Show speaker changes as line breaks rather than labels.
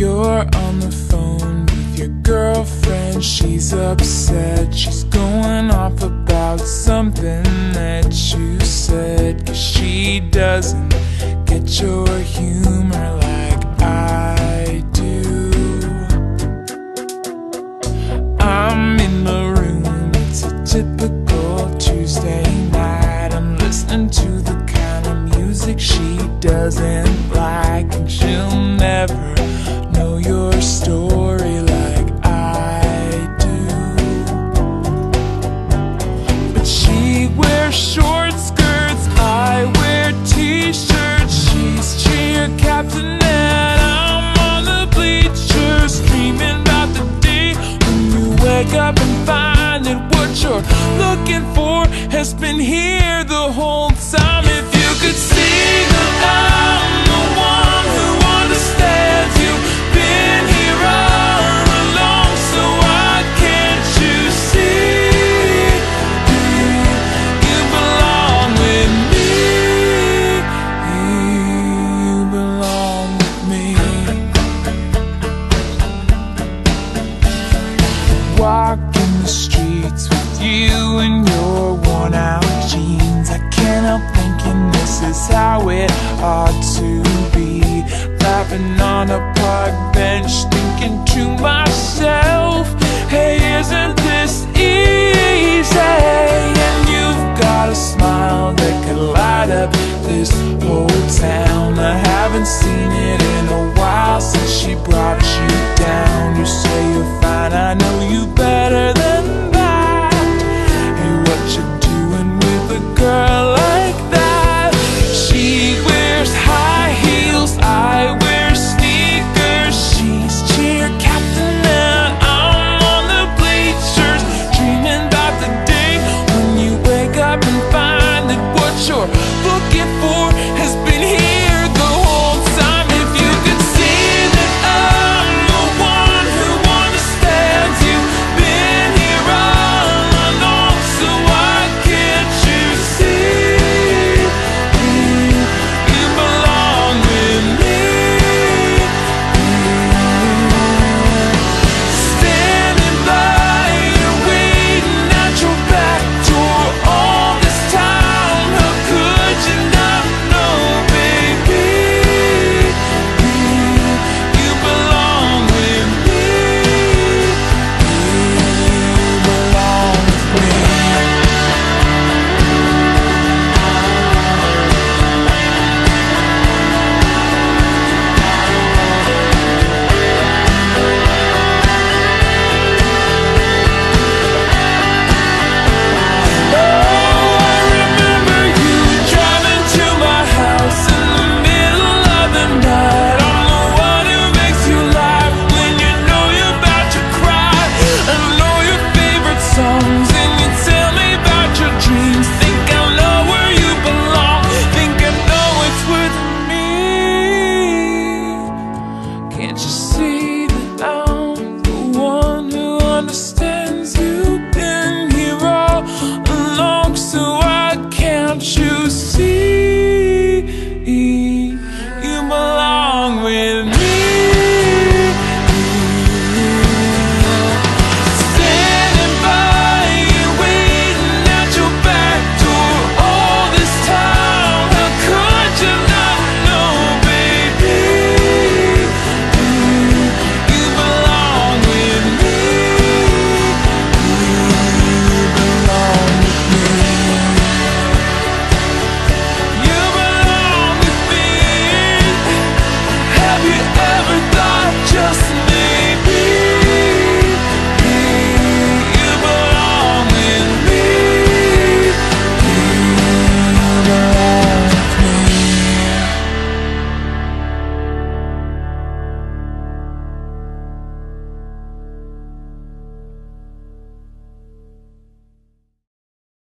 You're on the phone with your girlfriend. She's upset, she's going off about something that you said, 'cause she doesn't get your humor like I do. I'm in the room, it's a typical Tuesday night. I'm listening to the kind of music she doesn't like, and she'll never know your story like I do. But she wears short skirts, I wear t-shirts. She's cheer captain and I'm on the bleachers, dreaming about the day when you wake up and find that what you're looking for has been here the whole time. If you could see that I'm the one who understands you, been here all along, so why can't you see? You belong with me, you belong with me. Walking the streets with you in your worn out jeans, I can't help thinking this is how it ought to be. Laughing on a park bench, thinking to myself, hey, isn't this